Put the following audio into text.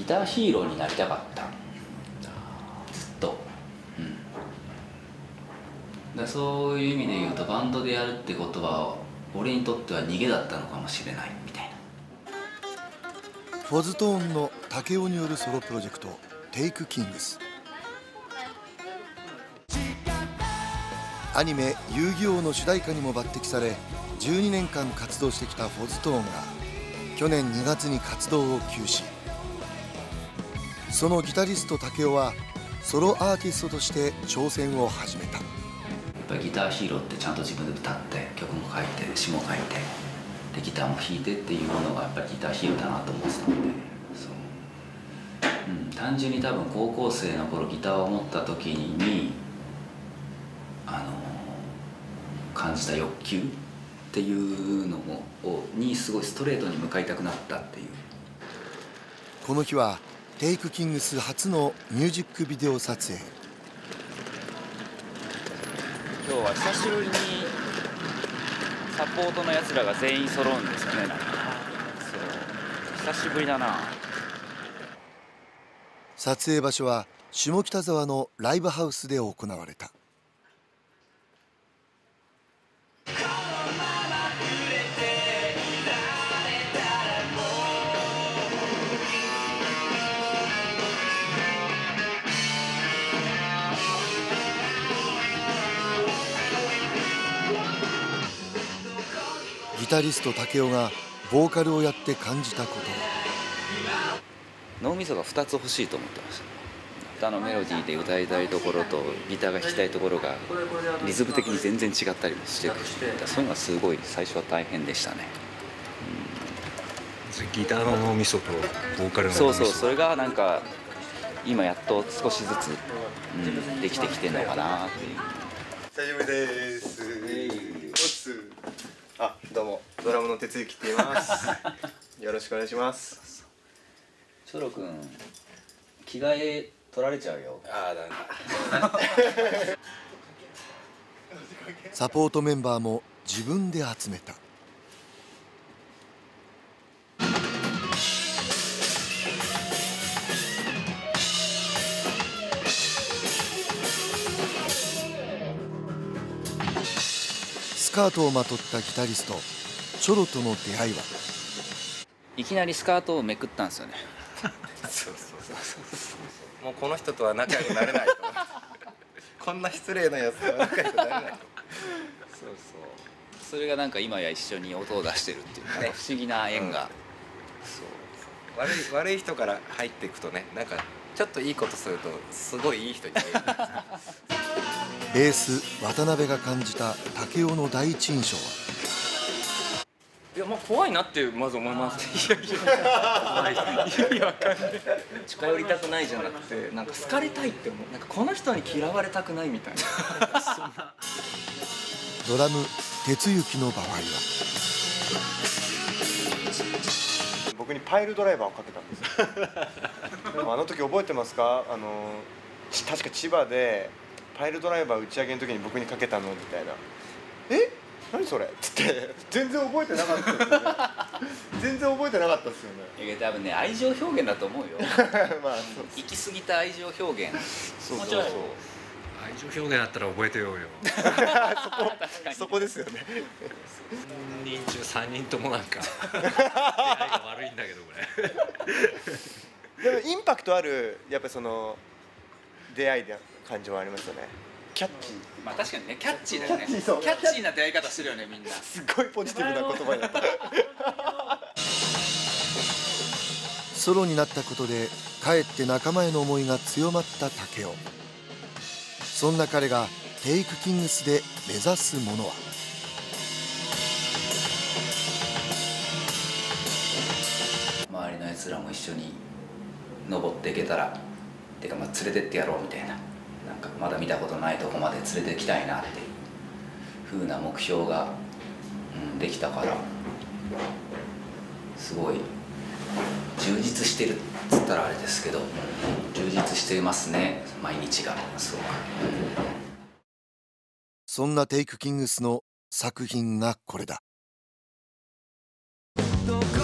ターヒーローになりたかった、ずっと。だそういう意味で言うと、バンドでやるってことは俺にとっては逃げだったのかもしれないみたいな。 フォズトーンの武雄によるソロプロジェクトテイクキングス。アニメ「遊戯王」の主題歌にも抜擢され12年間活動してきたフォズトーンが去年2月に活動を休止。そのギタリスト武雄はソロアーティストとして挑戦を始めた。 やっぱりギターヒーローってちゃんと自分で歌って曲も書いて詞も書いてでギターも弾いてっていうものがやっぱりギターヒーローだなと思ってたので、そう、単純に多分高校生の頃ギターを持った時に感じた欲求っていうのにすごいストレートに向かいたくなったっていう。 この日はテイクキングス初のミュージックビデオ撮影。 今日は久しぶりにサポートのやつらが全員揃うんですよね。なんかそう久しぶりだな。 撮影場所は下北沢のライブハウスで行われた。ギタリスト武雄がボーカルをやって感じたこと。 脳みそが2つ欲しいと思ってました。歌のメロディーで歌いたいところとギターが弾きたいところがリズム的に全然違ったりもしてくる。そういうのはすごい最初は大変でしたね。 ギターの脳みそとボーカルの脳みそ。 そうそれがなんか今やっと少しずつ、できてきてるのかなっていう。 久しぶりです。あ、どうもドラムの哲之って言います。よろしくお願いします。 チョロ君着替え取られちゃうよ。 ああ、だめだ。 サポートメンバーも自分で集めた。スカートをまとったギタリストチョロとの出会いは。 いきなりスカートをめくったんですよね。 そうもうこの人とは仲良くなれないと。こんな失礼なやつとは仲良くなれないと。 それがなんか今や一緒に音を出してるっていうなんか不思議な縁が、 悪い人から入っていくとね、なんかちょっといいことするとすごいいい人に見える。 ベース渡辺が感じた武雄の第一印象は。 いや、まあ怖いなってまず思います。いや意味わかんない。近寄りたくないじゃなくて、なんか好かれたいって思う。なんかこの人に嫌われたくないみたいな。 ドラム哲之の場合は。 僕にパイルドライバーをかけたんですよ。あの時覚えてますか？確か千葉でパイルドライバー打ち上げの時に僕にかけたのみたいな。え？何それ？っつって全然覚えてなかったですよね。全然覚えてなかったですよね。 いや多分ね愛情表現だと思うよ。 まあ行き過ぎた愛情表現。 そう愛情表現あったら覚えてようよ。 そこですよね。 4人中3人ともなんか出会いが悪いんだけどこれ。でもインパクトあるやっぱその出会いで感じはありますよね。キャッチー。 まあ確かにねキャッチーだよね。キャッチーな出会い方するよねみんな。 すごいポジティブな言葉だった。 ソロになったことでかえって仲間への思いが強まった武雄。そんな彼がテイクキングスで目指すものは。 周りのやつらも一緒に登っていけたらてか、まあ連れてってやろうみたいな、なんかまだ見たことないとこまで連れてきたいなっていう風な目標が、できたから、すごい充実してるっつったらあれですけど、充実してますね毎日がすごく。 そんなテイクキングスの作品がこれだ。